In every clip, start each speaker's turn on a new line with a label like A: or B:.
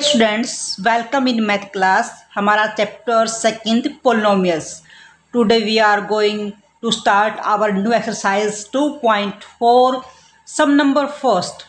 A: Students, welcome in math class. हमारा chapter second polynomials. Today we are going to start our new exercise 2.4 sum number first.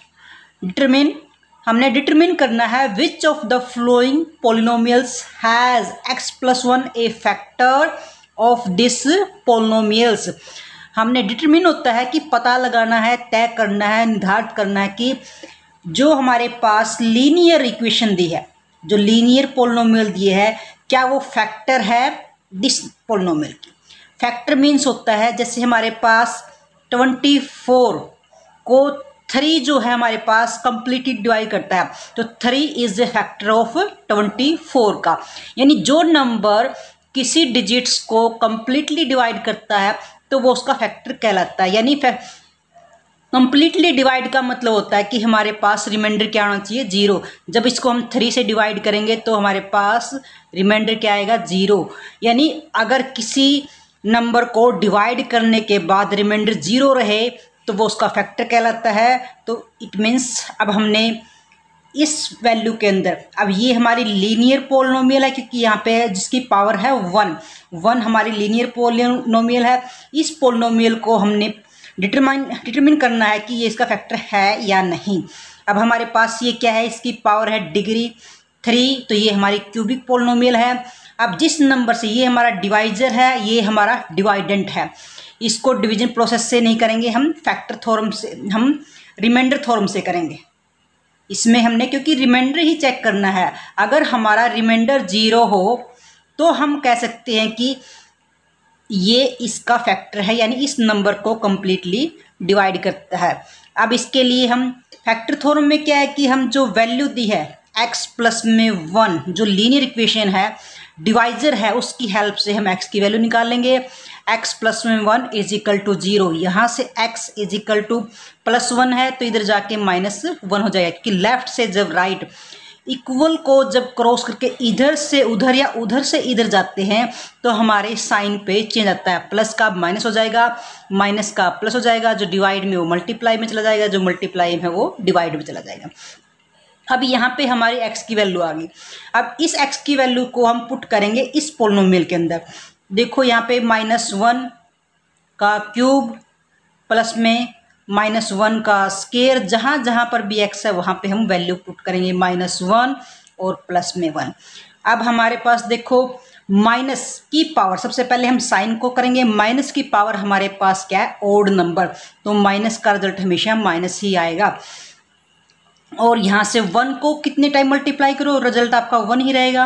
A: हमने determine करना है which of the following polynomials has x+1 a factor of this polynomials. हमने determine होता है कि पता लगाना है, तय करना है, निर्धारित करना है कि जो हमारे पास लीनियर इक्वेशन दी है, जो लीनियर पोलिनोमियल दिए है, क्या वो फैक्टर है दिस पोलिनोमियल की। फैक्टर मीन्स होता है जैसे हमारे पास 24 को 3 जो है हमारे पास कंप्लीटली डिवाइड करता है, तो 3 इज ए फैक्टर ऑफ 24 का। यानी जो नंबर किसी डिजिट्स को कंप्लीटली डिवाइड करता है तो वो उसका फैक्टर कहलाता है। यानी कंप्लीटली डिवाइड का मतलब होता है कि हमारे पास रिमाइंडर क्या आना चाहिए, 0। जब इसको हम 3 से डिवाइड करेंगे तो हमारे पास रिमाइंडर क्या आएगा, 0। यानी अगर किसी नंबर को डिवाइड करने के बाद रिमाइंडर 0 रहे तो वो उसका फैक्टर कहलाता है। तो इट मीन्स अब हमने इस वैल्यू के अंदर, अब ये हमारी लीनियर पोलिनोमियल है क्योंकि यहाँ पे जिसकी पावर है 1 हमारी लीनियर पोलिनोमियल है। इस पोलिनोमियल को हमने डिटरमिन करना है कि ये इसका फैक्टर है या नहीं। अब हमारे पास ये क्या है, इसकी पावर है डिग्री 3, तो ये हमारी क्यूबिक पोलिनोमियल है। अब जिस नंबर से ये हमारा डिवाइजर है, ये हमारा डिवाइडेंट है, इसको डिवीजन प्रोसेस से नहीं करेंगे, हम फैक्टर थ्योरम से, हम रिमाइंडर थ्योरम से करेंगे। इसमें हमने क्योंकि रिमाइंडर ही चेक करना है, अगर हमारा रिमाइंडर 0 हो तो हम कह सकते हैं कि ये इसका फैक्टर है, यानी इस नंबर को कंप्लीटली डिवाइड करता है। अब इसके लिए हम फैक्टर थ्योरम में क्या है कि हम जो वैल्यू दी है x+1, जो लीनियर इक्वेशन है, डिवाइजर है, उसकी हेल्प से हम x की वैल्यू निकाल लेंगे। x+1 इज इक्वल टू 0, यहाँ से x इज इक्वल टू +1 है तो इधर जाके -1 हो जाएगा, क्योंकि लेफ्ट से जब राइट इक्वल को जब क्रॉस करके इधर से उधर या उधर से इधर जाते हैं तो हमारे साइन पे चेंज आता है। प्लस का माइनस हो जाएगा, माइनस का प्लस हो जाएगा, जो डिवाइड में वो मल्टीप्लाई में चला जाएगा, जो मल्टीप्लाई में वो डिवाइड में चला जाएगा। अब यहाँ पे हमारी x की वैल्यू आ गई। अब इस x की वैल्यू को हम पुट करेंगे इस पोलिनोमियल के अंदर। देखो यहाँ पे -1 का क्यूब प्लस में -1 का स्केयर, जहाँ जहाँ पर भी x है वहाँ पे हम वैल्यू पुट करेंगे -1 और प्लस में 1। अब हमारे पास देखो माइनस की पावर, सबसे पहले हम साइन को करेंगे। माइनस की पावर हमारे पास क्या है, ओड नंबर, तो माइनस का रिजल्ट हमेशा माइनस ही आएगा। और यहाँ से 1 को कितने टाइम मल्टीप्लाई करो, रिजल्ट आपका 1 ही रहेगा।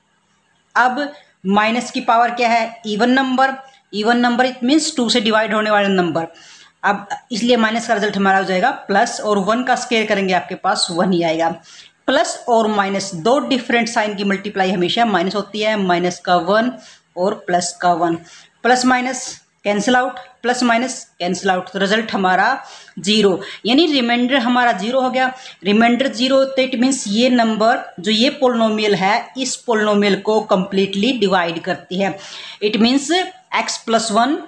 A: अब माइनस की पावर क्या है, इवन नंबर इट मीन्स 2 से डिवाइड होने वाला नंबर। अब इसलिए माइनस का रिजल्ट हमारा हो जाएगा प्लस, और 1 का स्क्वायर करेंगे आपके पास 1 ही आएगा। प्लस और माइनस, दो डिफरेंट साइन की मल्टीप्लाई हमेशा माइनस होती है, माइनस का 1 और प्लस का 1। Plus minus cancel out, plus minus cancel out, तो रिजल्ट हमारा 0, यानी रिमाइंडर हमारा 0 हो गया। रिमाइंडर 0 तो इट मीन्स ये नंबर जो ये पोलिनोमियल है, इस पोलिनोमियल को कंप्लीटली डिवाइड करती है। It means x+1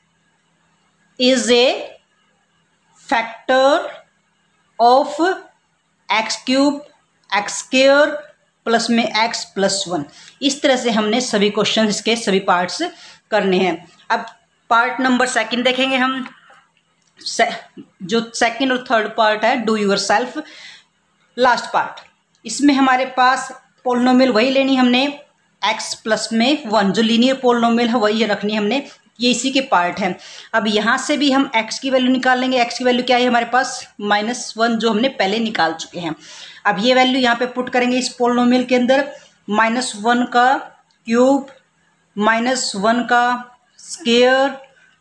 A: is a factor of x³ x² plus में x+1। इस तरह से हमने सभी क्वेश्चन, इसके सभी पार्ट्स करने हैं। अब पार्ट नंबर सेकंड देखेंगे हम। जो सेकंड और थर्ड पार्ट है, do yourself, last part. इसमें हमारे पास पोलिनोमियल वही लेनी हमने, x+1, जो लीनियर पोलिनोमियल है वही रखनी हमने, ये इसी के पार्ट हैं। अब यहाँ से भी हम x की वैल्यू निकाल लेंगे। x की वैल्यू क्या है हमारे पास, -1, जो हमने पहले निकाल चुके हैं। अब ये वैल्यू यहाँ पे पुट करेंगे इस पोलिनोमियल के अंदर। -1 का क्यूब, -1 का स्क्वायर,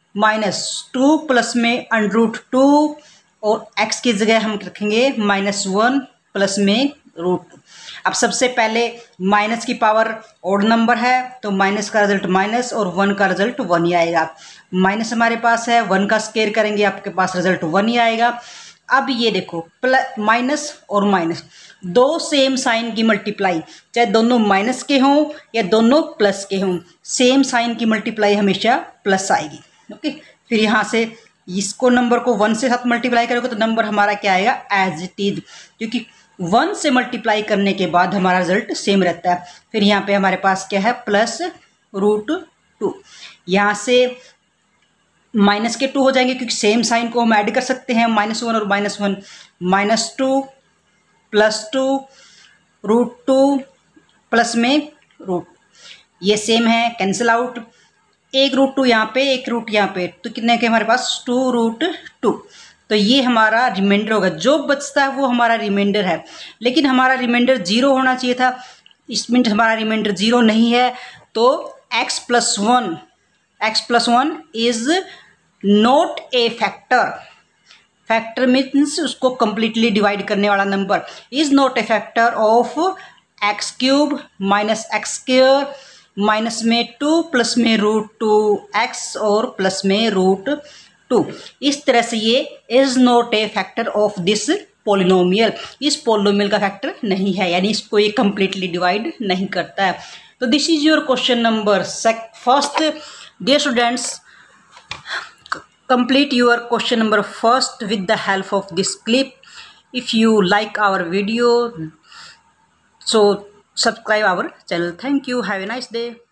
A: -2 प्लस में √2, और x की जगह हम रखेंगे -1 प्लस में √2। अब सबसे पहले माइनस की पावर ओड नंबर है तो माइनस का रिजल्ट माइनस और 1 का रिजल्ट 1 ही आएगा। माइनस हमारे पास है, 1 का स्क्वायर करेंगे आपके पास रिजल्ट 1 ही आएगा। अब ये देखो प्लस माइनस और माइनस, दो सेम साइन की मल्टीप्लाई, चाहे दोनों माइनस के हों या दोनों प्लस के हों, सेम साइन की मल्टीप्लाई हमेशा प्लस आएगी। ओके, फिर यहाँ से इसको नंबर को 1 से साथ मल्टीप्लाई करोगे तो नंबर हमारा क्या आएगा, एज इट इज, क्योंकि 1 से मल्टीप्लाई करने के बाद हमारा रिजल्ट सेम रहता है। फिर यहाँ पे हमारे पास क्या है, +√2। यहाँ से माइनस के 2 हो जाएंगे क्योंकि सेम साइन को हम ऐड कर सकते हैं, -1 और -1, -2 +2 √2 प्लस में रूट, ये सेम है, कैंसिल आउट। एक √2 यहाँ पे, एक रूट यहाँ पे, तो कितने के हमारे पास 2√2। तो ये हमारा रिमाइंडर होगा, जो बचता है वो हमारा रिमाइंडर है। लेकिन हमारा रिमाइंडर 0 होना चाहिए था, इसमें हमारा रिमाइंडर 0 नहीं है, तो x + 1 is not a factor. Factor means उसको कंप्लीटली डिवाइड करने वाला number. Is not a factor of x³ - x² minus में 2 प्लस में √2x और प्लस में √2। इस तरह से ये is not a factor of this polynomial, इस पोलिनोमियल का फैक्टर नहीं है, यानी इसको ये कंप्लीटली डिवाइड नहीं करता है। तो this is your question number first. Dear students, complete your question number first with the help of this clip. If you like our video, so subscribe our channel. Thank you. Have a nice day.